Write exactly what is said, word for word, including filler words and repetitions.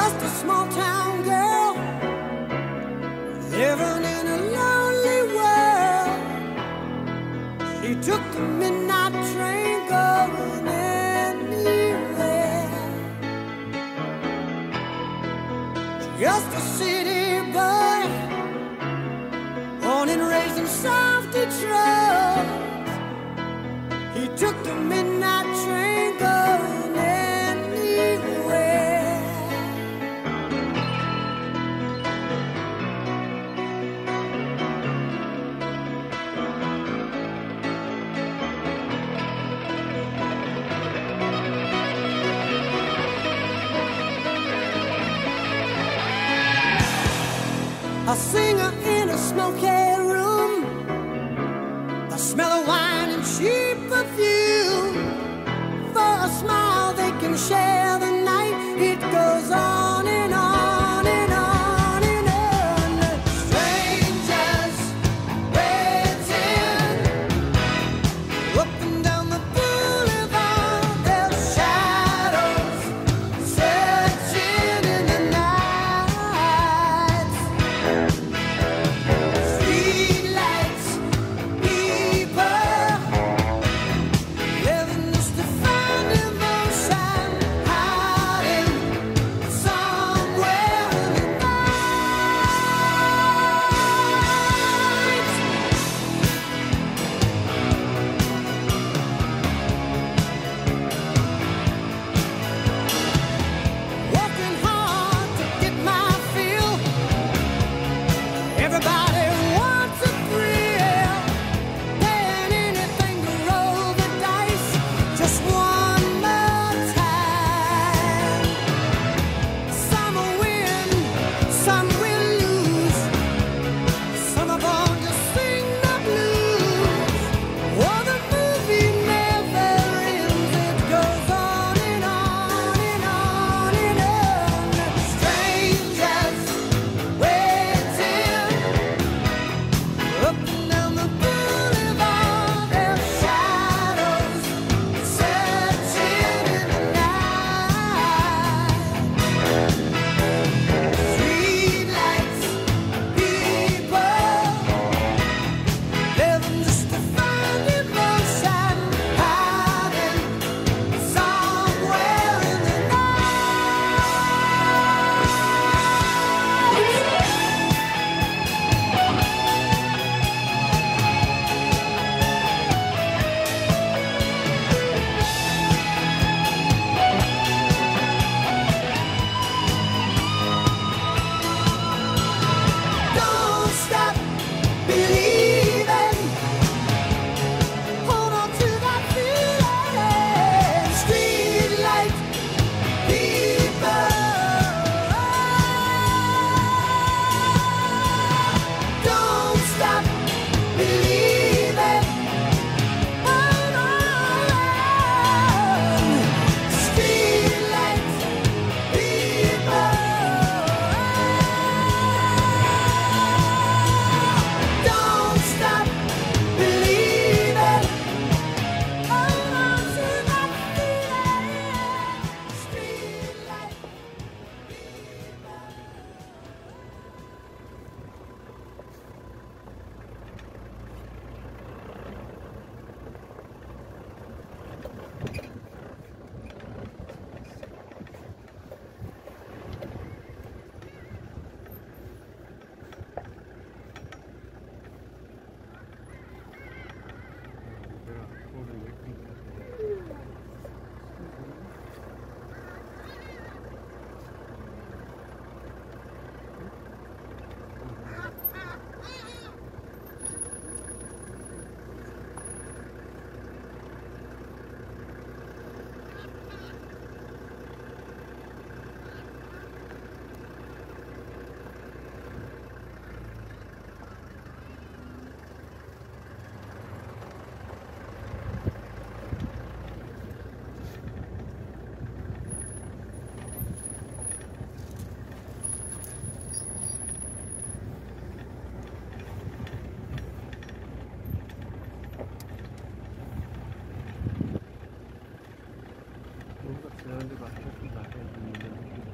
just a small town girl living in a lonely world. She took the midnight train going anywhere. Just a city boy, born and raised in South Detroit. He took the midnight train going anywhere. A singer in a smoky room, the smell of wine and cheap perfume. For a smile they can share the night. It goes on and on and on and on. Strangers waiting up and down the boulevard, their shadows searching in the night. Streetlights, people living just to find emotion, hiding somewhere in the night. Working hard to get my fill. Everybody wants a thrill, paying anything to roll the dice just one more time. Some will win, some will lose. Some are born to sing the blues. Oh, the movie never ends. It goes on and on and on and on. Strangers waiting up and down the boulevard, their shadows searching in the night. Streetlights, people living just to find emotion, hiding somewhere in the Don't stop believing. Hold on to that feeling. Streetlight people. Don't stop believing. Hold on. Streetlight people. Don't stop believing. Hold on to that feeling. Streetlight people. 뭔가 지나는데 맞춰서 나가야 되는데